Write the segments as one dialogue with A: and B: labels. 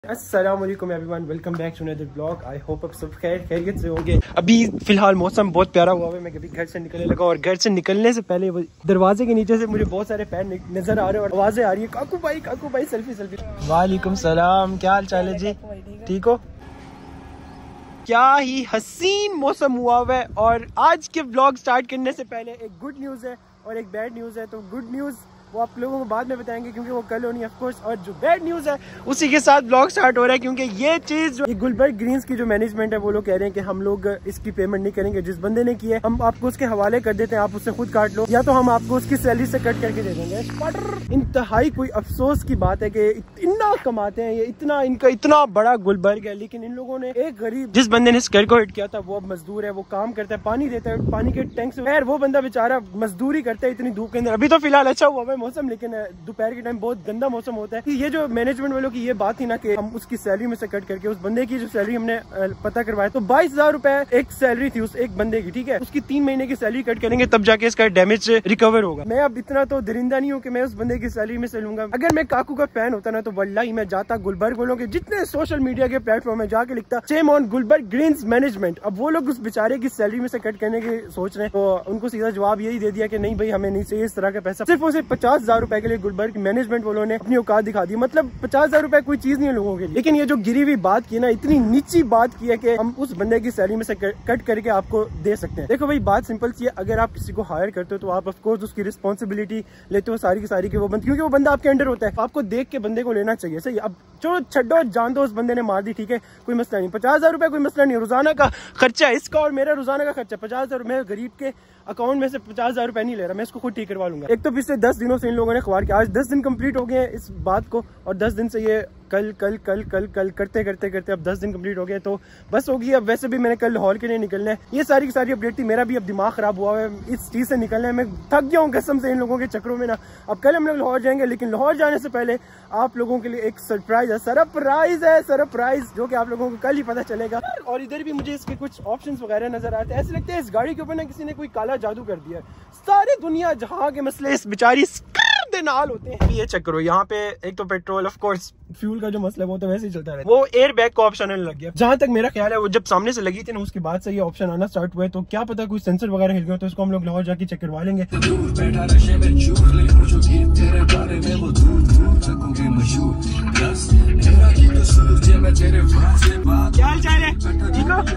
A: अस्सलामुअलैकुम everyone, welcome back to another blog. I hope आप सब खैरियत से होंगे। अभी फिलहाल मौसम बहुत प्यारा हुआ है। मैं कभी घर से निकलने लगा और घर से निकलने से पहले दरवाजे के नीचे से मुझे बहुत सारे पैर नजर आ रहे हैं और आवाजें आ रही है, काकू भाई सेल्फी सेल्फी। वालेकुम सलाम, क्या हाल चाल है जी? ठीक हो? क्या ही हसीन मौसम हुआ हुआ है। और आज के ब्लॉग स्टार्ट करने से पहले एक गुड न्यूज़ है और एक बैड न्यूज़ है। तो गुड न्यूज़ वो आप लोगों को बाद में बताएंगे क्योंकि वो कल होनी है ऑफ कोर्स। और जो बैड न्यूज़ है उसी के साथ ब्लॉग स्टार्ट हो रहा है क्योंकि ये चीज़ जो गुलबर्ग ग्रीन्स की जो मैनेजमेंट है वो लोग कह रहे हैं कि हम लोग इसकी पेमेंट नहीं करेंगे। जिस बंदे ने की है हम आपको उसके हवाले कर देते हैं, आप उससे खुद काट लो या तो हम आपको उसकी सैलरी से कट करके दे देंगे। इंतहाई कोई अफसोस की बात है कि इतना कमाते हैं ये, इतना इनका इतना बड़ा गुलबर्ग है, लेकिन इन लोगों ने एक गरीब जिस बंदे ने इस घर को हिट किया था वो अब मजदूर है, वो काम करता है, पानी देता है, पानी के टैंक से वो बंदा बेचारा मजदूरी करता है इतनी धूप के अंदर। अभी तो फिलहाल अच्छा हुआ है मौसम, लेकिन दोपहर के टाइम बहुत गंदा मौसम होता है। ये जो मैनेजमेंट वालों की ये बात थी ना कि हम उसकी सैलरी में से कट करके उस बंदे की जो सैलरी हमने पता करवाया तो 22,000 रुपए एक सैलरी थी उस एक बंदे की, ठीक है। उसकी 3 महीने की सैलरी कट करेंगे तब जाके इसका डैमेज रिकवर होगा। मैं अब इतना तो दरिंदा नहीं हूँ कि मैं उस बंदे की सैलरी में से लूंगा। अगर मैं काकू का फैन होता ना तो वल्लाही मैं जाता गुलबर्ग वालों के जितने सोशल मीडिया के प्लेटफॉर्म में जाके लिखता shame on Gulberg Greens management. अब वो लोग उस बेचारे की सैलरी में से कट करने की सोच रहे हैं तो उनको सीधा जवाब यही दे दिया कि नहीं भाई हमें नहीं चाहिए इस तरह का पैसा। सिर्फ और सिर्फ 50,000 रुपए के लिए गुलबर्ग मैनेजमेंट वालों ने अपनी औकात दिखा दी। मतलब 50,000 रुपए कोई चीज नहीं है लोगों के लिए। लेकिन ये जो गिरी हुई बात की ना, इतनी नीची बात की है कि हम उस बंदे की सैलरी में से कट करके आपको दे सकते हैं। देखो भाई बात सिंपल सी है, अगर आप किसी को हायर करते हो तो आप ऑफकोर्स उसकी रिस्पॉन्सिबिलिटी लेते हो सारी की सारी, वो बंद क्योंकि वो बंदा आपके अंडर होता है, आपको देख के बंदे को लेना चाहिए। सही, अब चलो छड्डो जान दो उस बंदे ने मार दी, ठीक है कोई मसला नहीं। 50,000 रुपए कोई मसला नहीं, रोजाना का खर्चा इसका और मेरा रोजाना का खर्चा 50,000। मैं गरीब के अकाउंट में से 50,000 रुपए नहीं ले रहा, मैं इसको खुद ठीक करवा लूंगा। एक तो पिछले 10 दिनों से इन लोगों ने ख्वार किया, आज 10 दिन कंप्लीट हो गए हैं इस बात को और 10 दिन से ये कल कल कल कल कल करते करते करते अब 10 दिन कंप्लीट हो गए तो बस होगी। अब वैसे भी मैंने कल लाहौर के लिए निकलना है, ये सारी की सारी अपडेट थी। मेरा भी अब दिमाग खराब हुआ है इस चीज से निकलना है, मैं थक गया हूँ कसम से इन लोगों के चक्रों में ना। अब कल हम लोग लाहौर जाएंगे, लेकिन लाहौर जाने से पहले आप लोगों के लिए एक सरप्राइज है, सरप्राइज जो कि आप लोगों को कल ही पता चलेगा। और इधर भी मुझे इसके कुछ ऑप्शन वगैरह नजर आते हैं, ऐसे लगता है इस गाड़ी के ऊपर ना किसी ने कोई काला जादू कर दिया। सारी दुनिया जहाँ के मसले इस बेचारी नाल होते हैं। ये चेक करो, यहाँ पे एक तो पेट्रोल ऑफ कोर्स फ्यूल का जो मसला है वो तो वैसे ही चलता है। वो एयर बैग का ऑप्शन आने लग गया। जहां तक मेरा ख्याल है वो जब सामने से लगी थी ना उसके बाद से ये ऑप्शन आना स्टार्ट हुआ है, तो क्या पता कोई सेंसर वगैरह हिल गया तो इसको हम लोग लाहौर जाके चेक करवा लेंगे। क्या हाल चाल है? ठीक हो?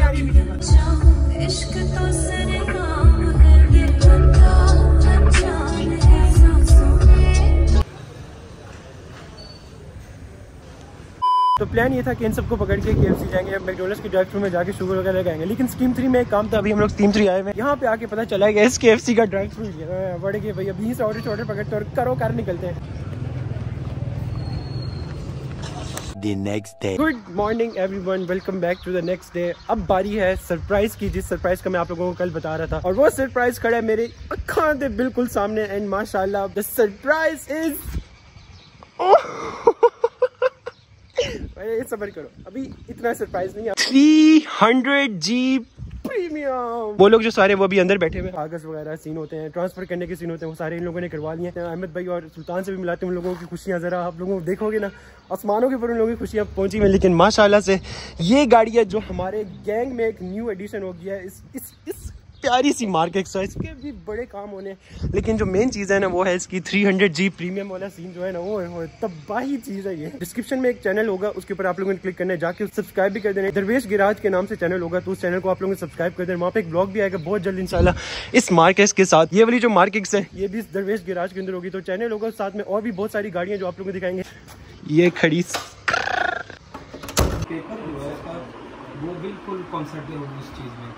A: तो प्लान ये था कि इन सबको पकड़ के KFC जाएंगे, मैकडॉनल्ड्स के ड्राइव थ्रू में जाके शुगर वगैरह लगाएंगे। लेकिन स्कीम 3 में एक काम था, अभी हम लोग स्कीम 3 आए हुए हैं। यहाँ पे आके पता चला है इस KFC का ड्राइव थ्रू बढ़ गया भाई। अभी से ऑर्डर पकड़ते और करो कार निकलते हैं। The next day. Good morning everyone, welcome back to the next day. अब बारी है सरप्राइज की, जिस सरप्राइज का मैं आप लोगों को कल बता रहा था और वो सरप्राइज खड़ा है मेरे आँखों के बिल्कुल सामने। एंड माशाल्लाह द सरप्राइज इज सबर करो, अभी इतना सरप्राइज नहीं है। 300G premium. वो लोग जो सारे वो भी अंदर बैठे हुए, कागज वगैरह सीन होते हैं, ट्रांसफर करने के सीन होते हैं, वो सारे इन लोगों ने करवा लिए हैं। अहमद भाई और सुल्तान से भी मिलाते हैं उन लोगों की खुशियां। जरा आप लोगों को देखोगे ना आसमानों के ऊपर उन लोगों की खुशियां पहुंची हुई। लेकिन माशाल्लाह से ये गाड़ी है जो हमारे गैंग में एक न्यू एडिशन हो गया है इस प्यारी सी मार्केट। इसके भी बड़े काम होने, लेकिन जो मेन चीज़ है ना वो है इसकी 300G प्रीमियम वाला सीन जो है ना वो तबाही चीज़ है। ये डिस्क्रिप्शन में एक चैनल होगा, उसके ऊपर आप लोगों ने क्लिक करना है, जाके सब्सक्राइब भी कर देना। दरवेश गिराज के नाम से चैनल होगा, तो उस चैनल को आप लोगों ने सब्सक्राइब कर देना। वहाँ पे एक ब्लॉग भी आएगा बहुत जल्द इंशाल्लाह इस मार्केट के साथ। ये वाली जो मार्केट्स है ये भी दरवेश गिराज के अंदर होगी, तो चैनल होगा साथ में और भी बहुत सारी गाड़ियाँ जो आप लोगों को दिखाएंगे। ये खड़ी
B: वो बिल्कुल कॉन्सेप्ट है उस चीज़ में।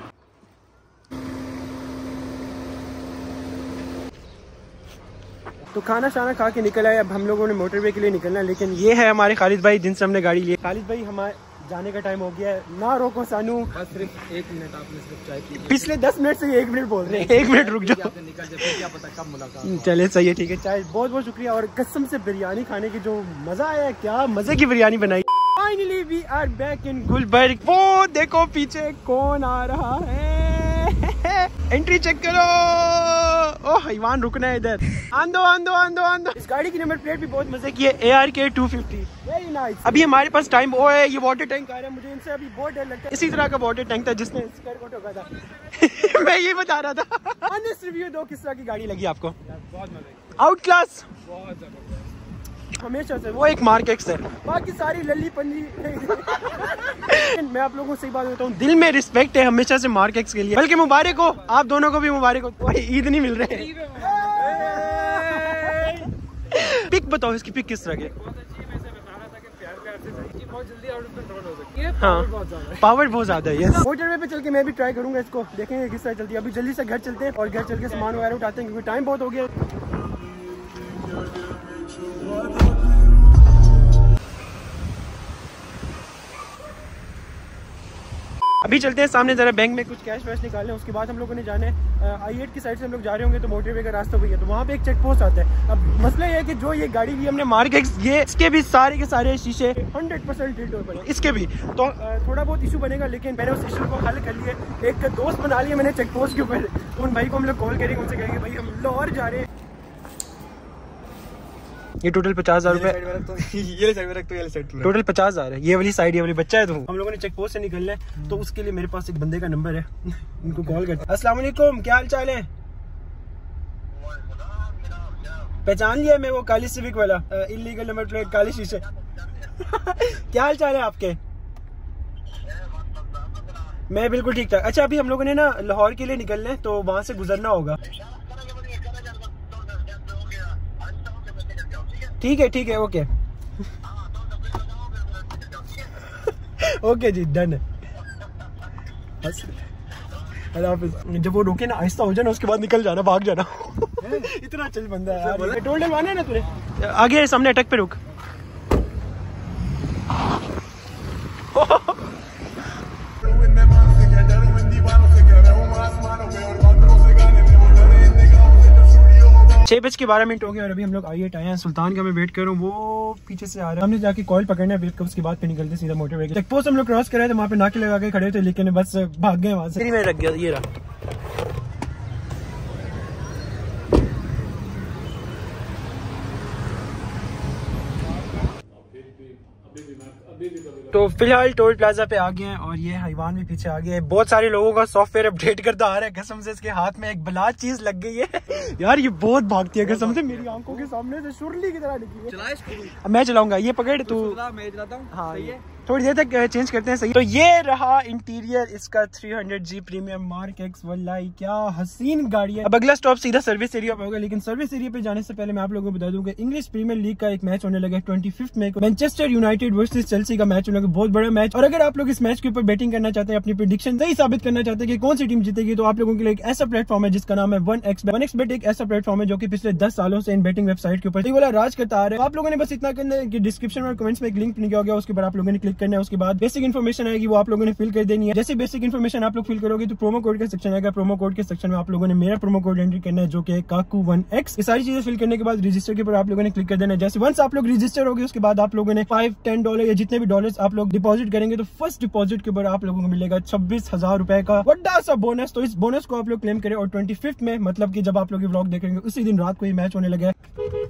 A: तो खाना शाना खा के निकल आए, अब हम लोगों ने मोटरवे के लिए निकलना है। लेकिन ये है हमारे खालिद भाई जिनसे हमने गाड़ी ली। खालिद भाई हमारे जाने का टाइम हो गया है, ना रोको सानू।
B: बस सिर्फ 1 मिनट आपने सिर्फ चाय पी।
A: पिछले 10 मिनट से 1 मिनट बोल रहे हैं, 1 मिनट रुक जाओ,
B: निकल जाए क्या पता कब मुलाकात।
A: चले सही है, ठीक है। चाय बहुत बहुत शुक्रिया। और कसम से बिरयानी खाने की जो मजा आया, क्या मजे की बिरयानी बनाई। Finally we are back in Gulberg. वो देखो पीछे कौन आ रहा है, एंट्री चेक करो। ओ हैवान रुकना है इधर। आंदो। इस गाड़ी की नंबर प्लेट भी बहुत मजे की है, ARK 250। नाइस। अभी हमारे पास टाइम वो है, ये वाटर टैंक आ रहा है, मुझे इनसे अभी बहुत डर लगता है। इसी तरह का वाटर टैंक था जिसने स्केयर को ठोका था। मैं ये बता रहा था। ऑनेस्ट रिव्यू दो, किस तरह की गाड़ी लगी आपको?
B: बहुत मजा,
A: आउट क्लास,
B: बहुत जबरदस्त
A: हमेशा से। वो एक मार्क एक्स है, बाकी सारी लल्ली पन्नी। मैं आप लोगों को सही बात बताऊं, दिल में रिस्पेक्ट है हमेशा से मार्क एक्स के लिए। बल्कि मुबारक हो, आप दोनों को भी मुबारक हो। ईद नहीं मिल रहे। पिक बताओ, इसकी पिक किस तरह की?
B: बहुत अच्छी है। मैं इसे बता रहा था कि प्यार प्यार से सही, बहुत जल्दी आउट ऑफ कंट्रोल हो सकती है।
A: हाँ, पावर बहुत ज्यादा है। मोटरवे पे चल के मैं भी ट्राई करूंगा इसको, देखेंगे किस तरह चलती है। अभी जल्दी से घर चलते हैं और घर चल के सामान वगैरह उठाते हैं क्योंकि टाइम बहुत हो गया। अभी चलते हैं सामने जरा बैंक में कुछ कैश वैश निकालें, उसके बाद हम लोगों ने जाने I8 की साइड से हम लोग जा रहे होंगे तो मोटरवे का रास्ता भी है, तो वहाँ पे एक चेक पोस्ट आता है। अब मसला ये है कि जो ये गाड़ी भी हमने मार्क एक्स, ये इसके भी सारे के सारे शीशे 100% टिल्ट हो पड़े, इसके भी तो थोड़ा बहुत इशू बनेगा, लेकिन मैंने उस इशू को हल कर लिया। एक दोस्त बना लिया मैंने चेक पोस्ट के ऊपर, उन भाई को हम लोग कॉल करेंगे, उनसे कहेंगे भाई हम लाहौर जा रहे हैं। ये टोटल 50,000 रुपए,
C: ये साइड में रख तो ये साइड
A: टोटल 50,000 है। ये वाली साइड, ये वाली बच्चा है। तो हम लोगों ने चेक पोस्ट से निकलना है, तो उसके लिए मेरे पास एक बंदे का नंबर है, इनको कॉल करते हैं। अस्सलाम वालेकुम, क्या हाल चाल है? पहचान लिया मैं, वो काली सिविक वाला, इलीगल नंबर प्लेट, काली शीशे। क्या हाल चाल है आपके? मैं बिल्कुल ठीक ठाक। अच्छा, अभी हम लोगों ने ना लाहौर के लिए निकलना है, तो वहाँ से गुजरना होगा। ठीक है, ओके। ओके जी, डन है। जब वो रोके ना, आहिस्ता हो जाना, उसके बाद निकल जाना, भाग जाना। इतना चल बंदा है यार। पेट्रोल डलवाना है ना तुझे? आगे सामने अटक पे रुक। छह बज के 12 मिनट हो गए और अभी हम लोग I8 आए हैं। सुल्तान का मैं वेट कर रहा हूँ, वो पीछे से आ रहा है। हमने जाके कॉल पकड़ना है, वेट कर, उसके बाद फिर निकलते सीधा मोटरवे। चेक पोस्ट हम लोग क्रॉस कर रहे थे, वहाँ पे नाके लगा के खड़े थे, लेकिन बस भाग गए वहाँ से। मैं रख गया, ये रहा। तो फिलहाल टोल प्लाजा पे आ गए हैं और ये हैवान भी पीछे आ गया है। बहुत सारे लोगों का सॉफ्टवेयर अपडेट करता आ रहा है, कसम से इसके हाथ में एक बला चीज लग गई है। यार ये बहुत भागती है, कसम से मेरी आंखों के सामने से शुरली की तरह निकली है। मैं चलाऊंगा, ये पकड़ तू।
B: मैं चलाता हूँ। हाँ, ये
A: थोड़ी देर तक चेंज करते हैं। सही, तो ये रहा इंटीरियर इसका 300G प्रीमियम मार्क एक्स। वल्लाही क्या हसीन गाड़ी है। अब अगला स्टॉप सीधा सर्विस एरिया पे होगा, लेकिन सर्विस एरिया पे जाने से पहले मैं आप लोगों को बता दूं कि इंग्लिश प्रीमियर लीग का एक मैच होने लगा है 25 मई को। मैनचेस्टर यूनाइटेड वर्सेस चेल्सी का मैच होने लगा, बहुत बड़ा मैच। और अगर आप लोग इस मैच के ऊपर बैटिंग करना चाहते हैं, अपनी प्रेडिक्शन सही साबित करना चाहते हैं कि कौन सी टीम जीतेगी, तो आप लोगों के लिए एक ऐसा प्लेटफॉर्म है जिसका नाम है 1xBet। एक ऐसा प्लेटफॉर्म है जो कि पिछले 10 सालों से इन बैटिंग वेबसाइट के ऊपर वाला राज करता आ रहा है। आप लोगों ने बस इतना करना है कि डिस्क्रिप्शन और कमेंट्स में एक लिंक किया गया, उसके बाद आप लोगों ने क्लिक करना है। उसके बाद बेसिक इन्फॉर्मेशन आएगी, वो आप लोगों ने फिल कर देनी है। जैसे बेसिक इन्फॉर्मेशन आप लोग फिल करोगे तो प्रोमो कोड का सेक्शन आएगा। प्रोमो कोड के सेक्शन में आप लोगों ने मेरा प्रोमो कोड एंट्री करना है, जो कि काकू1x। ये सारी चीजें फिल करने के बाद रजिस्टर के ऊपर आप लोगों ने क्लिक कर देना है। जैसे वंस आप लोग रजिस्टर हो गए, उसके बाद आप लोगों ने $5-10 या जितने भी डॉलर्स आप लोग डिपॉजिट करेंगे, तो फर्स्ट डिपॉजिट के ऊपर आप लोगों को मिलेगा 26,000 रुपए का बड़ा सा बोनस। तो इस बोनस को आप लोग क्लेम करें और 25 में, मतलब कि जब आप लोग ये व्लॉग देखेंगे उसी दिन रात को ये मैच होने लगा है।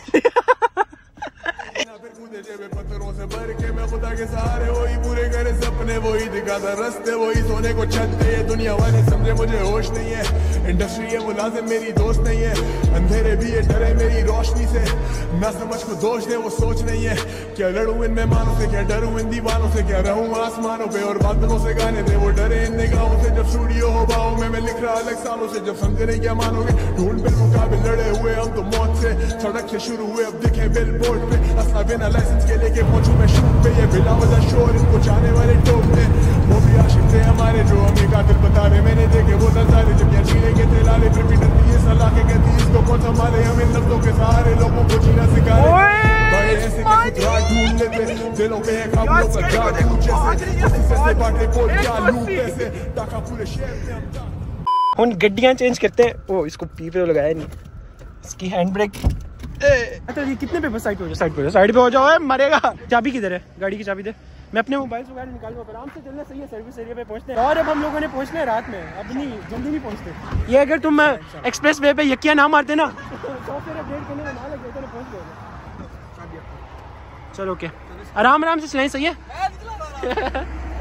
D: पत्थरों से भर के मैं खुदा के सहारे, वही पूरे करे सपने, वही दिखाता रास्ते, वही सोने को छत पे। ये दुनिया वाले समझे मुझे होश नहीं है, इंडस्ट्री ये मुलाजिम मेरी दोस्त नहीं है। अंधेरे भी ये डरे मेरी रोशनी से, ना समझ को दोष दे वो सोच नहीं है। क्या लड़ूं इन मेहमानों से, क्या डरूं इन दीवानों से, क्या रहूं आसमानों पे और बादलों से गाने थे वो डरे इन निगाहों से। जब स्टूडियो हो बाहों में मैं लिख रहा अलग सालों से, जब समझे नहीं क्या मानोगे। ढूंढ बिल मुकाबले लड़े हुए हम तो मौत से, सड़क से शुरू हुए अब दिखे बिल बोर्ड पे। असला बिना लाइसेंस के लेके पहुंचू मैं शूट पे, ये बिला वजह शोर इनको चाहने वाले टोकते। वो भी आशिक थे हमारे जो हमें कातिल बता रहे, मैंने देखे वो नजारे जब यहाँ चीने के थे लाले। फिर भी डरती है सलाह के कहती इसको कौन संभाले, हम इन लफ्जों के सहारे लोगों को जीना सिखा रहे। भाई ऐसे कैसे राह ढूंढ लेते, दिलों पे है काबुलों का जादू जैसे से बातें बोल क्या लूट ऐसे टाका पूरे शहर में हम।
A: हम गड्डियां चेंज करते हैं। ओ इसको पीपे लगाया नहीं, इसकी हैंड ब्रेक। अच्छा ये कितने पे साइड पे हो जाओ, साइड पे हो जाओ, मरेगा। चाबी किधर है? गाड़ी की चाबी दे, मैं अपने मोबाइल से गाड़ी निकालूंगा। आराम से चलना सही है, सर्विस एरिया पे पहुंचते हैं। और अब हम लोगों ने पहुंचना है रात में, अब नहीं जल्दी नहीं पहुंचते। ये अगर तुम एक्सप्रेस वे पे यकिया ना मारते ना, सॉफ्टवेयर अपडेट करने में ना लग जाता, पहुंच गए। चलो ओके। आराम आराम से चलाएं, सही है।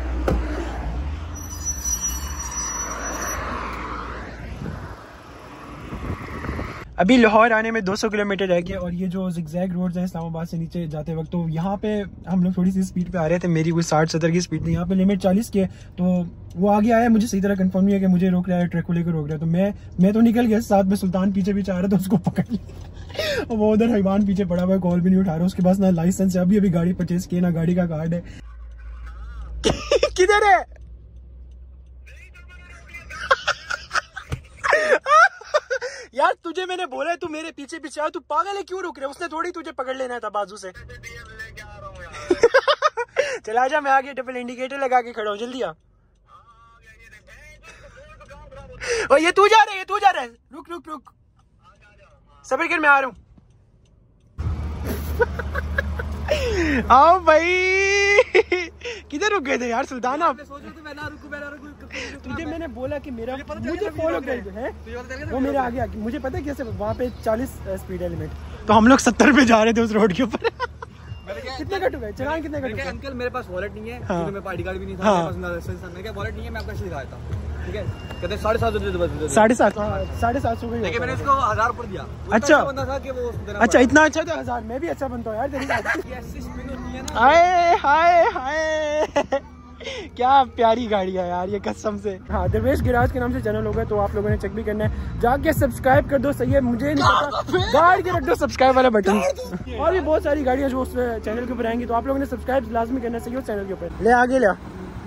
A: अभी लाहौर आने में 200 किलोमीटर रह गया और ये जो जिगजैग रोड्स हैं इस्लामाबाद से नीचे जाते वक्त, तो यहाँ पे हम लोग थोड़ी सी स्पीड पे आ रहे थे, मेरी कोई 60-70 की स्पीड थी, यहाँ पे लिमिट 40 की है। तो वो आगे आया, मुझे सही तरह कंफर्म नहीं है कि मुझे रोक रहा है, ट्रक को लेकर रोक रहा है। तो मैं तो निकल गया, साथ में सुल्तान पीछे भी चाह रहा था, उसको पकड़ लिया और वो उधर हैवान पीछे पड़ा हुआ है, कॉल भी नहीं उठा रहा, उसके पास ना लाइसेंस है, अभी गाड़ी परचेज की, ना गाड़ी का कार्ड है। किधर है? यार तुझे मैंने बोला है तू मेरे पीछे पीछे आ, तू पागल है, क्यों रुक रहा है? उसने थोड़ी तुझे पकड़ लेना था बाजू से। चला जा, मैं आगे डबल इंडिकेटर लगा के खड़ा हूँ, जल्दी आ। और ये तू जा रहा है, ये तू जा रहा है, रुक रुक रुक, सब्र कर, मैं आ रहा हूँ। आओ भाई, किधर रुक गए थे यार सुल्तान आप? तुझे मैंने बोला कि मेरा मुझे फॉलो कर है, वो मेरे आगे आगे, मुझे पता है कैसे, वहाँ पे 40 स्पीड है लिमिट, तो हम लोग 70 पे जा रहे थे उस रोड के ऊपर। कितने कट हो गए चलान, कितने कट हो गए? अंकल मेरे पास वॉलेट नहीं है, हाँ। मेरे पास आईडी कार्ड भी नहीं था, हाँ। मेरे पास लाइसेंस था, मेरे वॉलेट नहीं है, मैं आपको ऐसे दिखाया था, ठीक है? कहते 750 750 लेकिन मैंने इसको 1000 पर दिया। अच्छा बंदा था कि वो, अच्छा इतना अच्छा था 1000, मैं भी अच्छा बनता हूँ यार तेरी बात। हाय हाय हाय, क्या प्यारी गाड़ी है यार ये, कसम से। हाँ, दरवेश गैराज के नाम से चैनल होगा, तो आप लोगों ने चेक भी करना है, जाके सब्सक्राइब कर दो, सही है? मुझे नहीं पता, गाड़ के रख दो सब्सक्राइब वाला बटन। और भी बहुत सारी गाड़ियाँ जो उस चैनल के ऊपर आएंगी, तो आप लोगों ने सब्सक्राइब लाजमी करना, सही हो? चैनल के ऊपर ले आगे ले,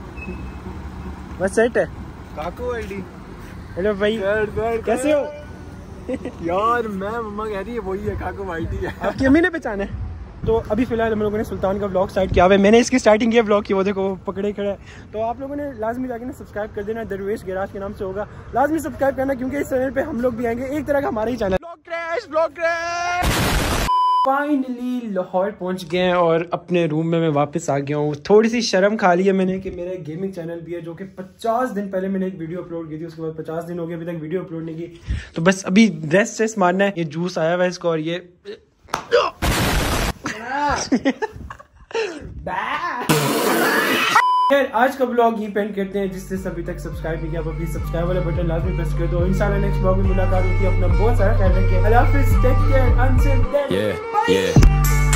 A: बस सेट है।
C: काको आईडी,
A: हेलो भाई, कैसे हो?
C: यार मैं मम्मा कह रही है वही है, काको आईडी है।
A: आपकी अम्मी ने पहचाना है? तो अभी फिलहाल हम लोगों ने सुल्तान का व्लॉग स्टार्ट किया हुआ है, मैंने इसकी स्टार्टिंग किया व्लॉग की, वो देखो पकड़े खड़ा है। तो आप लोगों ने लाजमी जाके ना सब्सक्राइब कर देना, दरवेश गैराज के नाम से होगा, लाजमी सब्सक्राइब करना, क्योंकि इस चैनल पे हम लोग भी आएंगे, एक तरह का हमारा ही channel. Vlog crash. Finally Lahore पहुंच गए हैं और अपने रूम में मैं वापस आ गया हूँ। थोड़ी सी शर्म खा ली है मैंने कि मेरा एक गेमिंग चैनल भी है, जो कि 50 दिन पहले मैंने एक वीडियो अपलोड की थी, उसके बाद 50 दिन हो गए अभी तक वीडियो अपलोड नहीं की। तो बस अभी रेस्ट मारना है। ये जूस आया हुआ है इसको, और ये आज का ब्लॉग यही पेंड करते हैं। जिससे अभी तक सब्सक्राइब नहीं किया वो प्लीज सब्सक्राइब वाला बटन लाजमी प्रेस कर दो। इंशाल्लाह नेक्स्ट ब्लॉग में मुलाकात होती है। अपना बहुत सारा ख्याल रखिए। अल्लाह हाफिज़, take care, until then, bye.